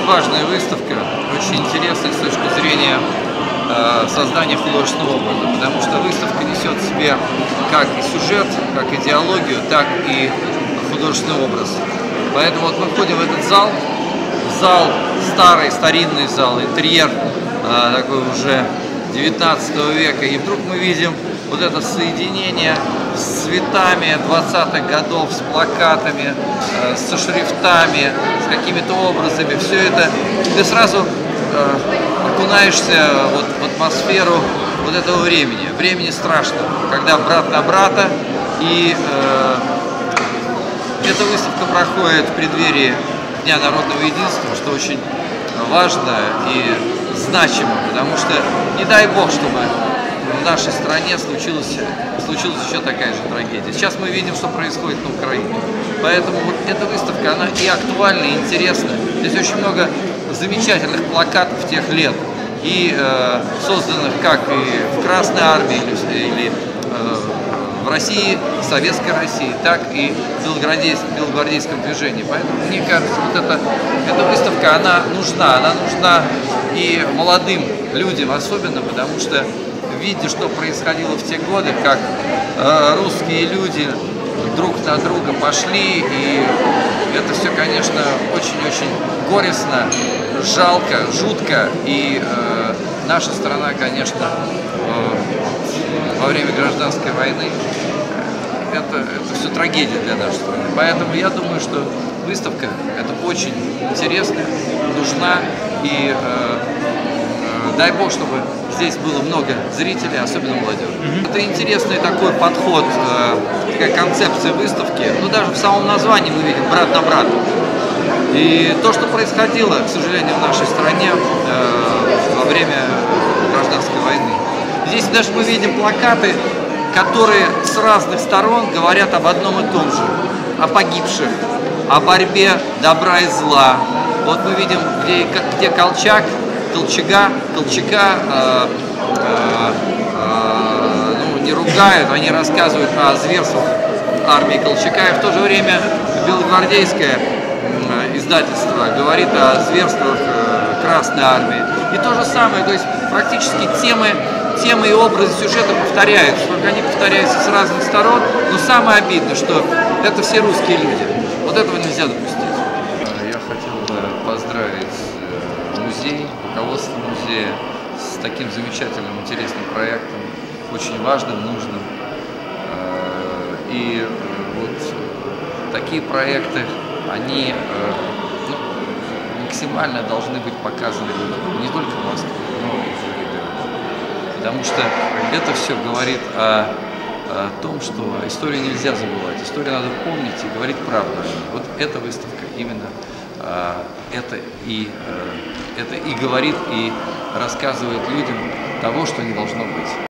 очень важная выставка, очень интересная с точки зрения создания художественного образа, потому что выставка несет в себе как и сюжет, как идеологию, так и художественный образ. Поэтому вот мы входим в этот зал, старый, старинный зал, интерьер такой уже 19 века, и вдруг мы видим вот это соединение с цветами 20-х годов, с плакатами, со шрифтами, с какими-то образами. Все это, ты сразу окунаешься вот в атмосферу вот этого времени страшного, когда брат на брата, и эта выставка проходит в преддверии Дня народного единства, что очень важно и значимо, потому что не дай бог, чтобы в нашей стране случилась еще такая же трагедия. Сейчас мы видим, что происходит на Украине. Поэтому вот эта выставка, она и актуальна, и интересна. Здесь очень много замечательных плакатов тех лет, и созданных как и в Красной Армии, или в России, в Советской России, так и в белогвардейском движении. Поэтому, мне кажется, вот эта выставка, она нужна и молодым людям особенно, потому что, видя, что происходило в те годы, как русские люди друг на друга пошли, и это все, конечно, очень-очень горестно, жалко, жутко, и наша страна, конечно, во время гражданской войны, это все трагедия для нашей страны. Поэтому я думаю, что выставка это очень интересная, нужна, и дай бог, чтобы здесь было много зрителей, особенно молодежи. Это интересный такой подход, такая концепция выставки. Ну, даже в самом названии мы видим «брат на брата». И то, что происходило, к сожалению, в нашей стране во время гражданской войны. Здесь даже мы видим плакаты, которые с разных сторон говорят об одном и том же, о погибших, о борьбе добра и зла. Вот мы видим, где Колчака не ругают, они рассказывают о зверствах армии Колчака, и в то же время белогвардейское издательство говорит о зверствах Красной Армии. И то же самое, то есть практически темы и образы сюжета повторяются, только они повторяются с разных сторон, но самое обидное, что это все русские люди. Вот этого нельзя допустить. Я хотел бы поздравить музей, руководство музея с таким замечательным, интересным проектом, очень важным, нужным. И вот такие проекты, они максимально должны быть показаны не только в Москве, но и в других городах. Потому что это все говорит о том, что историю нельзя забывать, историю надо помнить и говорить правду. Вот эта выставка именно это и говорит, и рассказывает людям того, что не должно быть.